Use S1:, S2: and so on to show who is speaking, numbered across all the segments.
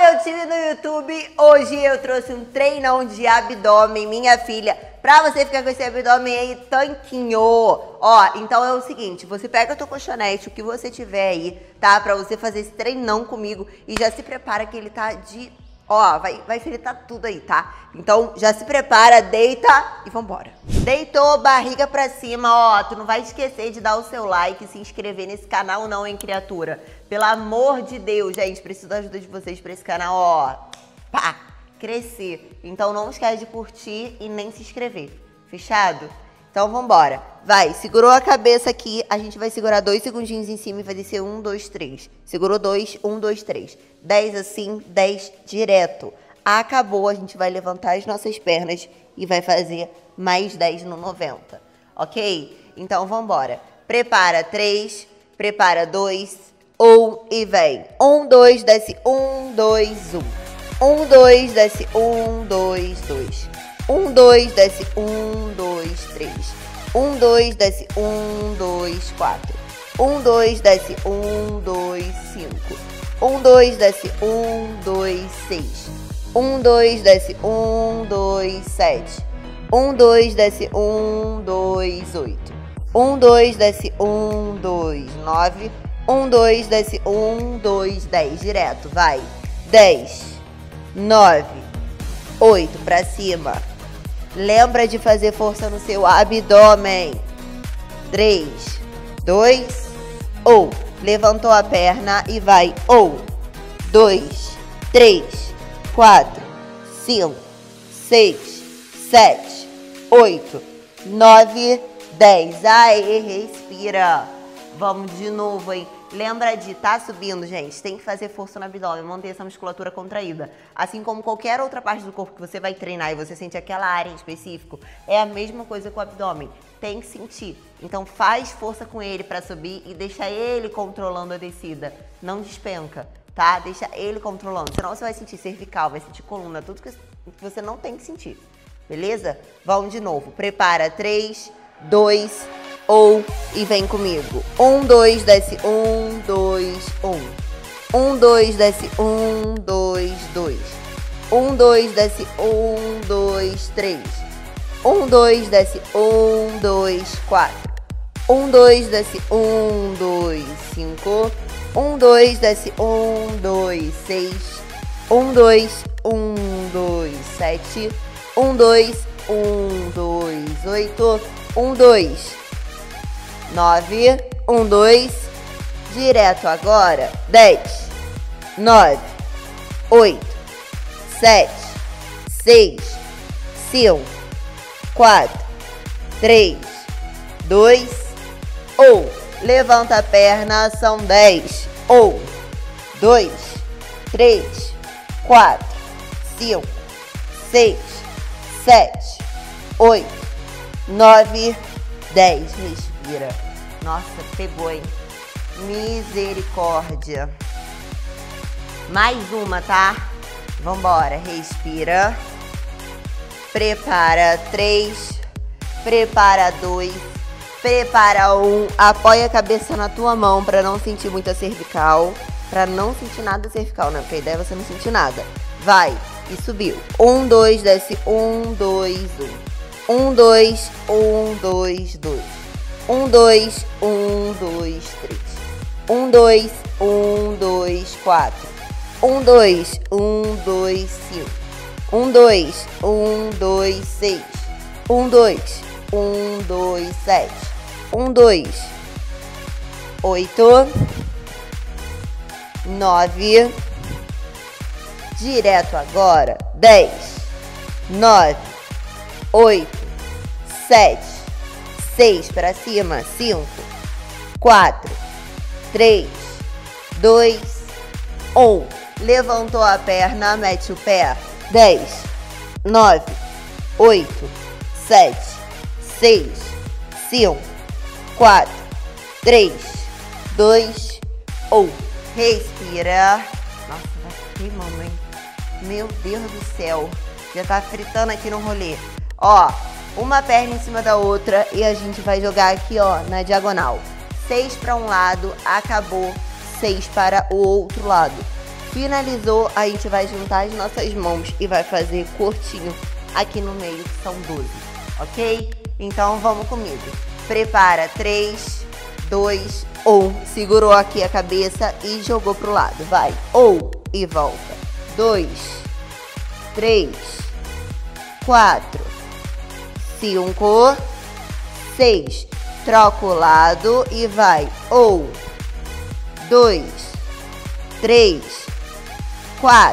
S1: meu time no YouTube, hoje eu trouxe um treinão de abdômen, minha filha, pra você ficar com esse abdômen aí tanquinho. Ó, então é o seguinte, você pega o teu colchonete, o que você tiver aí, tá? Pra você fazer esse treinão comigo e já se prepara que ele tá de... Ó, vai fritar tudo aí, tá? Então já se prepara, deita e vambora. Deitou, barriga pra cima, ó, tu não vai esquecer de dar o seu like e se inscrever nesse canal não, hein, criatura? Pelo amor de Deus, gente, preciso da ajuda de vocês pra esse canal, ó, pá, crescer. Então não esquece de curtir e nem se inscrever, fechado? Então vambora. Vai, segurou a cabeça aqui, a gente vai segurar 2 segundinhos em cima e vai descer 1, 2, 3. Segurou 2, 1, 2, 3. 10 assim, 10 direto. Acabou, a gente vai levantar as nossas pernas e vai fazer mais 10 no 90. Ok? Então vambora. Prepara 3, prepara 2, 1 e vem. 1, 2, desce 1, 2, 1. 1, 2, desce 1, 2, 2. 1, 2, desce 1, 2, 3. 1, 2, desce 1, 2, 4. 1, 2, desce 1, 2, 5. 1, 2, desce 1, 2, 6. 1, 2, desce 1, 2, 7. 1, 2, desce 1, 2, 8. 1, 2, desce 1, 2, 9. 1, 2, desce 1, 2, 10. Direto, vai. 10, 9, 8 pra cima. Lembra de fazer força no seu abdômen. 3, 2, 1. Levantou a perna e vai. 1, 2, 3, 4, 5, 6, 7, 8, 9, 10. Aê, respira. Vamos de novo, hein? Lembra de tá subindo, gente, tem que fazer força no abdômen, manter essa musculatura contraída. Assim como qualquer outra parte do corpo que você vai treinar e você sente aquela área em específico, é a mesma coisa com o abdômen. Tem que sentir. Então faz força com ele pra subir e deixa ele controlando a descida. Não despenca, tá? Deixa ele controlando. Senão você vai sentir cervical, vai sentir coluna, tudo que você não tem que sentir. Beleza? Vamos de novo. Prepara. 3, 2, 1 e vem comigo. 1, 2, desce 1, 2, 1. 1, 2, desce 1, 2, 2. 1, 2, desce 1, 2, 3. 1, 2, desce 1, 2, 4. 1, 2, desce 1, 2, 5. 1, 2, desce 1, 2, 6. 1, 2, 1, 2, 7. 1, 2, 1, 2, 8. 1, 2, 9, 1, 2, direto agora, 10, 9, 8, 7, 6, 5, 4, 3, 2, 1. Levanta a perna, são 10. 1, 2, 3, 4, 5, 6, 7, 8, 9, 10. Respira. Nossa, pegou, hein? Misericórdia. Mais uma, tá? Vambora. Respira. Prepara 3. Prepara 2. Prepara 1. Apoia a cabeça na tua mão pra não sentir muita cervical. Pra não sentir nada cervical, né? Porque a ideia é você não sentir nada. Vai. E subiu. 1, 2, desce 1, 2, 1. 1, 2, 1, 2, 2. 1, 2, 1, 2, 3. 1, 2, 1, 2, 4. 1, 2, 1, 2, 5. 1, 2, 1, 2, 6. 1, 2, 1, 2, 7. 1, 2, 8. 9. Direto agora. 10, 9, 8, 7, 6 para cima, 5, 4, 3, 2, 1. Levantou a perna, mete o pé. 10, 9, 8, 7, 6, 5, 4, 3, 2, 1. Respira. Nossa, tá queimando, hein? Meu Deus do céu. Já tá fritando aqui no rolê. Ó, uma perna em cima da outra e a gente vai jogar aqui, ó, na diagonal. 6 para um lado, acabou. 6 para o outro lado. Finalizou, a gente vai juntar as nossas mãos e vai fazer curtinho aqui no meio, que são 12, ok? Então vamos comigo. Prepara, 3, 2, 1. Segurou aqui a cabeça e jogou pro lado, vai. 1 e volta. 2, 3, 4, 5, 6. Troca o lado e vai. 1, 2, 3, 4,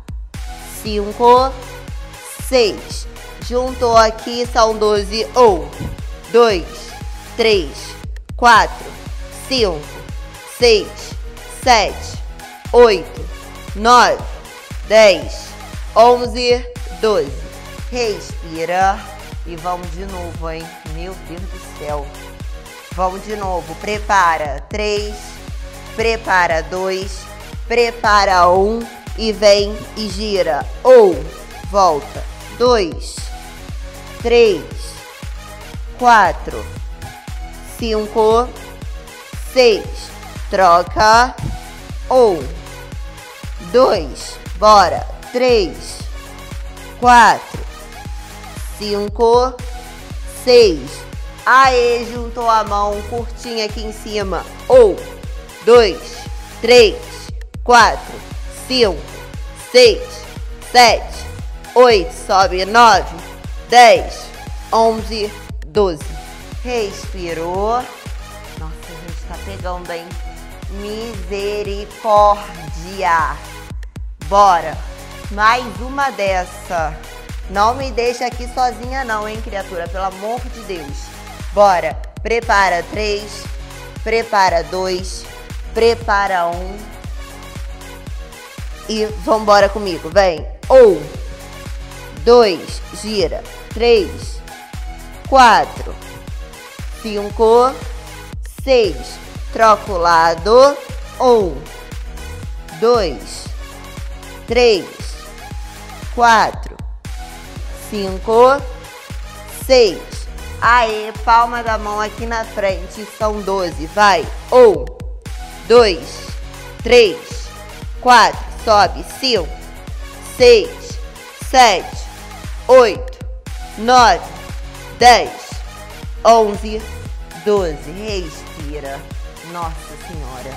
S1: 5, 6. Juntou aqui, são 12. 1, 2, 3, 4, 5, 6, 7, 8, 9, 10, 11, 12. Respira. E vamos de novo, hein? Meu Deus do céu. Vamos de novo. Prepara 3, prepara 2, prepara 1 e vem e gira. 1, volta. 2, 3, 4, 5, 6. Troca. 1, 2, bora. 3, 4, 5, 6. Aê, juntou a mão curtinha aqui em cima. 1, 2, 3, 4, 5, 6, 7, 8. Sobe. 9, 10, 11, 12. Respirou. Nossa, a gente tá pegando, hein? Misericórdia. Bora. Mais uma dessa. Não me deixa aqui sozinha não, hein, criatura? Pelo amor de Deus. Bora. Prepara 3. Prepara 2. Prepara 1. E vambora comigo. Vem. 1, 2. Gira. 3, 4, 5, 6. Troca o lado. 1, 2, 3, 4, 5, 6. Aê, palma da mão aqui na frente. São 12. Vai. 1, 2, 3, 4. Sobe. 5, 6, 7, 8, 9, 10, 11, 12. Respira. Nossa Senhora.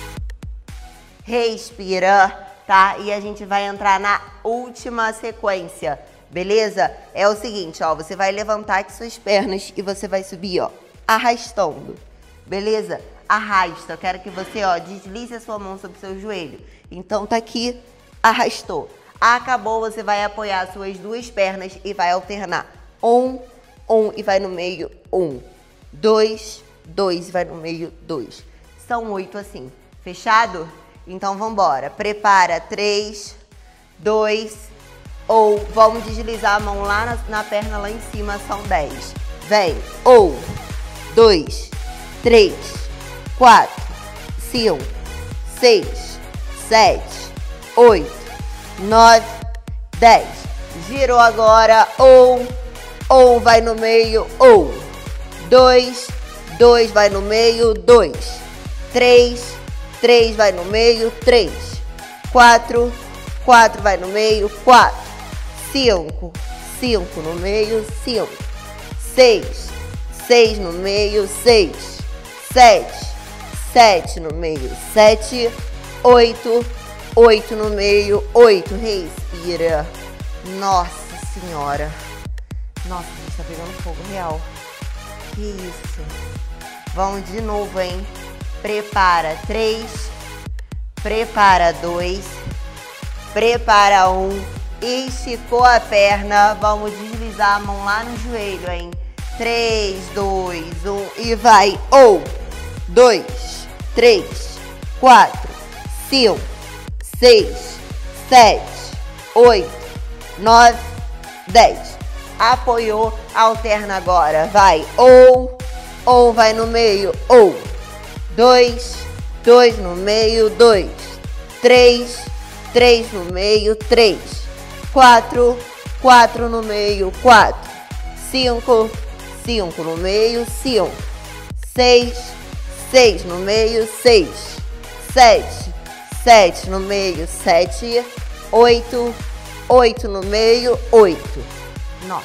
S1: Respira, tá? E a gente vai entrar na última sequência. Beleza? É o seguinte, ó, você vai levantar aqui suas pernas e você vai subir, ó, arrastando. Beleza? Arrasta. Eu quero que você, ó, deslize a sua mão sobre o seu joelho. Então tá aqui, arrastou. Acabou, você vai apoiar as suas duas pernas e vai alternar. 1, 1 e vai no meio, 1. 2, 2 e vai no meio, 2. São 8 assim. Fechado? Então vambora. Prepara 3, 2, ou vamos deslizar a mão lá na perna lá em cima, são 10. Vem. 1, 2, 3, 4, 5, 6, 7, 8, 9, 10. Girou agora. 1 vai no meio. 2, 2 vai no meio. 2, 3 vai no meio. 3, 4 vai no meio. 4, 5 no meio. 5, 6 no meio. 6, 7 no meio. 7, 8 no meio. 8. Respira. Nossa Senhora. Nossa, a gente tá pegando fogo real. Que isso. Vamos de novo, hein? Prepara 3. Prepara 2. Prepara 1. Esticou a perna. Vamos deslizar a mão lá no joelho, hein? 3, 2, 1 e vai. 1, 2, 3, 4, 5, 6, 7, 8, 9, 10. Apoiou, alterna agora. Vai. 1 vai no meio. 2 no meio. 2, 3 no meio. 3, 4 no meio. 4, 5 no meio. 5, 6 no meio. 6, 7 no meio, 7, 8, 8 no meio, 8. Nossa.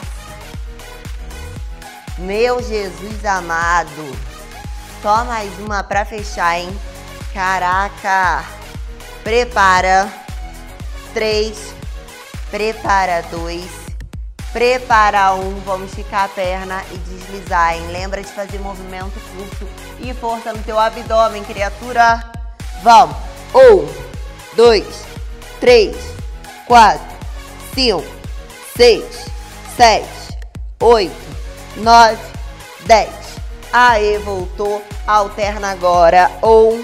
S1: Meu Jesus amado. Só mais uma pra fechar, hein? Caraca. Prepara. 3. Prepara 2. Prepara 1. Vamos esticar a perna e deslizar, hein? Lembra de fazer movimento curto e força no teu abdômen, criatura. Vamos. 1, 2, 3, 4, 5, 6, 7, 8, 9, 10. Aê, voltou. Alterna agora. 1,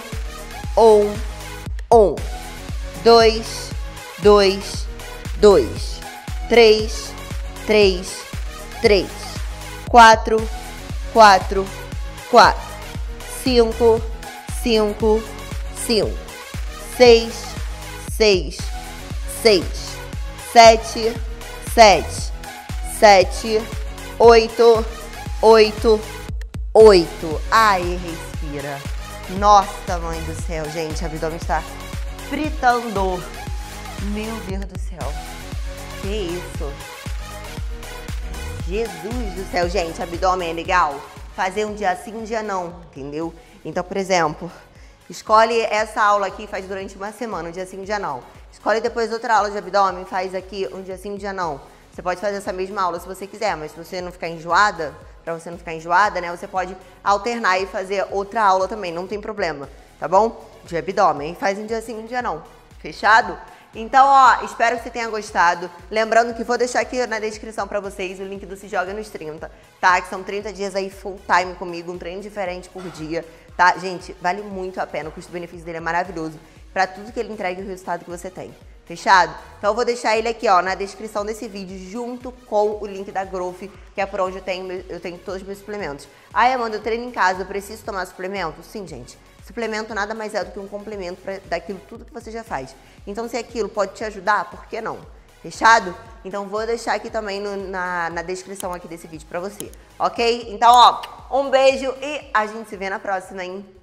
S1: 2, 2, 2, 3, 3, 3, 4, 4, 4, 5, 5, 5, 6, 6, 6, 7, 7, 7, 8, 8, 8. Aí, respira. Nossa, mãe do céu, gente, o abdômen está fritando. Meu Deus do céu. Que isso? Jesus do céu, gente, abdômen é legal? Fazer um dia sim, um dia não, entendeu? Então, por exemplo, escolhe essa aula aqui e faz durante uma semana, um dia sim, um dia não. Escolhe depois outra aula de abdômen, faz aqui um dia sim, um dia não. Você pode fazer essa mesma aula se você quiser, mas se você não ficar enjoada, pra você não ficar enjoada, né, você pode alternar e fazer outra aula também, não tem problema, tá bom? De abdômen, faz um dia sim, um dia não. Fechado? Então, ó, espero que você tenha gostado. Lembrando que vou deixar aqui na descrição pra vocês o link do Se Joga nos 30, tá? Que são 30 dias aí full time comigo, um treino diferente por dia, tá? Gente, vale muito a pena, o custo-benefício dele é maravilhoso pra tudo que ele entrega e o resultado que você tem. Fechado? Então eu vou deixar ele aqui, ó, na descrição desse vídeo, junto com o link da Growth, que é por onde eu tenho todos os meus suplementos. Ai, Amanda, eu treino em casa, eu preciso tomar suplemento? Sim, gente. Suplemento nada mais é do que um complemento daquilo tudo que você já faz. Então, se aquilo pode te ajudar, por que não? Fechado? Então, vou deixar aqui também na descrição aqui desse vídeo pra você, ok? Então, ó, um beijo e a gente se vê na próxima, hein?